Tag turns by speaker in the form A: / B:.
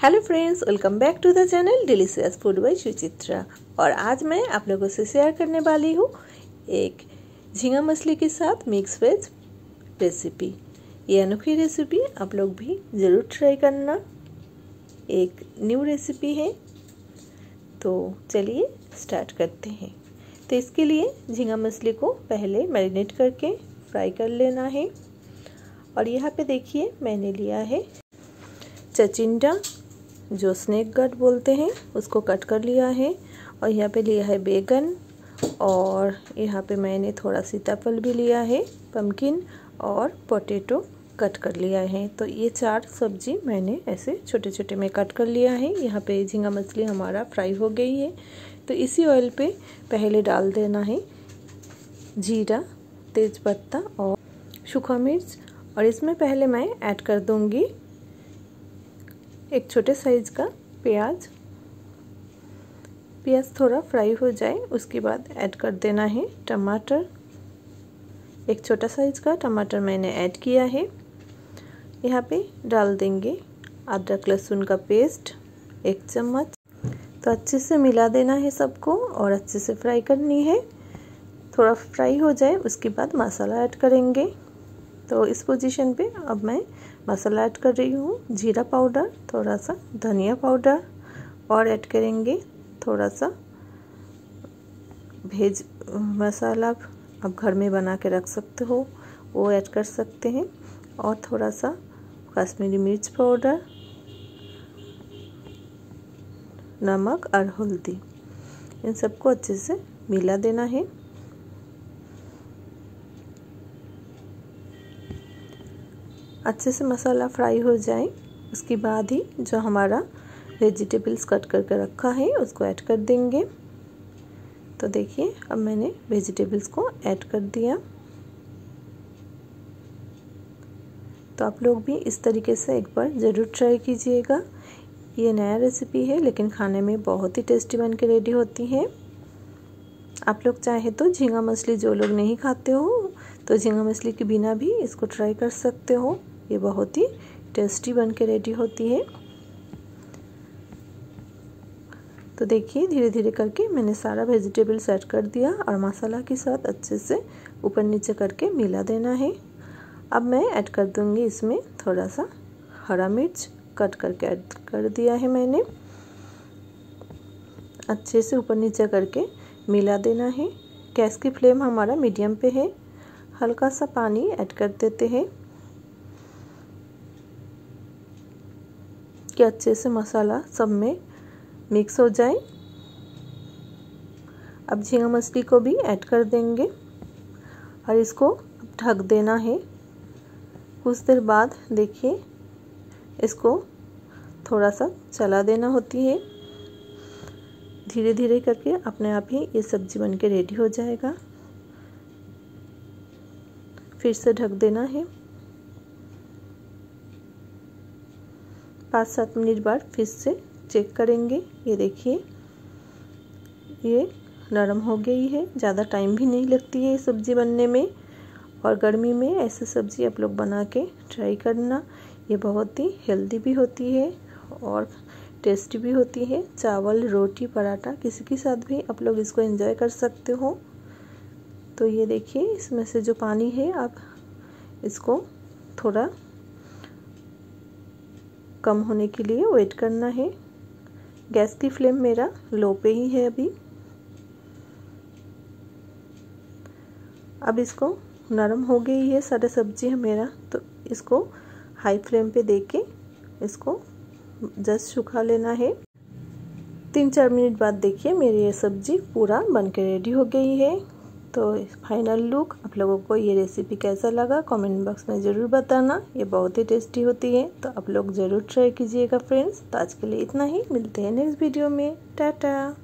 A: Hello friends, welcome back to the channel delicious food by Suchitra. और आज मैं आप लोगों से शेयर करने वाली हूँ एक झींगा मछली के साथ मिक्स वेज रेसिपी। ये अनोखी रेसिपी आप लोग भी ज़रूर ट्राई करना। एक न्यू रेसिपी है, तो चलिए स्टार्ट करते हैं। तो इसके लिए झींगा मछली को पहले मैरिनेट करके फ्राई कर लेना है। और यहाँ पे देखिए मैंने लिया है चचिंडा, जो स्नेक गट बोलते हैं, उसको कट कर लिया है। और यहाँ पे लिया है बैगन, और यहाँ पे मैंने थोड़ा सीताफल भी लिया है, पम्पकिन और पोटैटो कट कर लिया है। तो ये चार सब्जी मैंने ऐसे छोटे छोटे में कट कर लिया है। यहाँ पे झींगा मछली हमारा फ्राई हो गई है। तो इसी ऑयल पे पहले डाल देना है जीरा, तेज़पत्ता और सूखा मिर्च। और इसमें पहले मैं ऐड कर दूँगी एक छोटे साइज का प्याज। प्याज थोड़ा फ्राई हो जाए उसके बाद ऐड कर देना है टमाटर। एक छोटा साइज का टमाटर मैंने ऐड किया है। यहाँ पे डाल देंगे अदरक लहसुन का पेस्ट 1 चम्मच। तो अच्छे से मिला देना है सबको और अच्छे से फ्राई करनी है। थोड़ा फ्राई हो जाए उसके बाद मसाला ऐड करेंगे। तो इस पोजीशन पे अब मैं मसाला ऐड कर रही हूँ। जीरा पाउडर, थोड़ा सा धनिया पाउडर, और ऐड करेंगे थोड़ा सा भेज मसाला, आप घर में बना के रख सकते हो, वो ऐड कर सकते हैं। और थोड़ा सा कश्मीरी मिर्च पाउडर, नमक और हल्दी, इन सबको अच्छे से मिला देना है। अच्छे से मसाला फ्राई हो जाए उसके बाद ही जो हमारा वेजिटेबल्स कट करके रखा है उसको ऐड कर देंगे। तो देखिए अब मैंने वेजिटेबल्स को ऐड कर दिया। तो आप लोग भी इस तरीके से एक बार ज़रूर ट्राई कीजिएगा। ये नया रेसिपी है लेकिन खाने में बहुत ही टेस्टी बन के रेडी होती है। आप लोग चाहे तो झींगा मछली, जो लोग नहीं खाते हो तो झींगा मछली के बिना भी इसको ट्राई कर सकते हो। ये बहुत ही टेस्टी बन के रेडी होती है। तो देखिए धीरे धीरे करके मैंने सारा वेजिटेबल्स ऐड कर दिया और मसाला के साथ अच्छे से ऊपर नीचे करके मिला देना है। अब मैं ऐड कर दूंगी इसमें थोड़ा सा हरा मिर्च कट करके ऐड कर दिया है मैंने। अच्छे से ऊपर नीचे करके मिला देना है। गैस की फ्लेम हमारा मीडियम पे है। हल्का सा पानी ऐड कर देते हैं कि अच्छे से मसाला सब में मिक्स हो जाए। अब झींगा मछली को भी ऐड कर देंगे और इसको ढक देना है। कुछ देर बाद देखिए इसको थोड़ा सा चला देना होती है। धीरे धीरे करके अपने आप ही ये सब्जी बन के रेडी हो जाएगा। फिर से ढक देना है। 5-7 मिनट बाद फिर से चेक करेंगे। ये देखिए ये नरम हो गई है। ज़्यादा टाइम भी नहीं लगती है ये सब्ज़ी बनने में। और गर्मी में ऐसे सब्ज़ी आप लोग बना के ट्राई करना। ये बहुत ही हेल्दी भी होती है और टेस्टी भी होती है। चावल, रोटी, पराठा किसी के साथ भी आप लोग इसको एंजॉय कर सकते हो। तो ये देखिए इसमें से जो पानी है आप इसको थोड़ा कम होने के लिए वेट करना है। गैस की फ्लेम मेरा लो पे ही है अभी। अब इसको नरम हो गई है सारे सब्जी है मेरा, तो इसको हाई फ्लेम पे दे के इसको जस्ट सुखा लेना है। 3-4 मिनट बाद देखिए मेरी ये सब्जी पूरा बन के रेडी हो गई है। तो फाइनल लुक आप लोगों को ये रेसिपी कैसा लगा कमेंट बॉक्स में ज़रूर बताना। ये बहुत ही टेस्टी होती है, तो आप लोग ज़रूर ट्राई कीजिएगा फ्रेंड्स। तो आज के लिए इतना ही, मिलते हैं नेक्स्ट वीडियो में। टाटा।